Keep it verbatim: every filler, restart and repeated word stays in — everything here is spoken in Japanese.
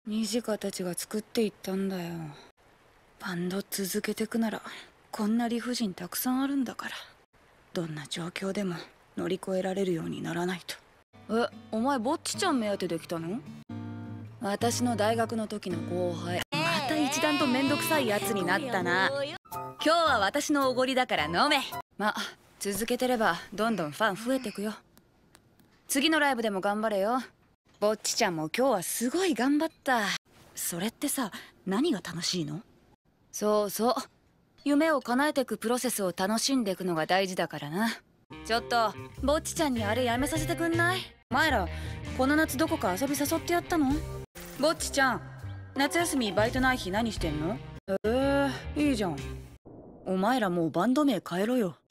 ニジカたちが作っていったんだよ。バンド続けてくならこんな理不尽たくさんあるんだから、どんな状況でも乗り越えられるようにならないと。え、お前ぼっちちゃん目当てできたの？私の大学の時の後輩。また一段とめんどくさいやつになったな。今日は私のおごりだから飲め。ま、続けてればどんどんファン増えてくよ。次のライブでも頑張れよ。ぼっちちゃんも今日はすごい頑張った。それってさ、何が楽しいの？そうそう、夢を叶えてくプロセスを楽しんでいくのが大事だからな。ちょっとぼっちちゃんにあれやめさせてくんない？お前らこの夏どこか遊び誘ってやったの？ぼっちちゃん、夏休みバイトない日何してんの？えー、いいじゃん。お前らもうバンド名変えろよ。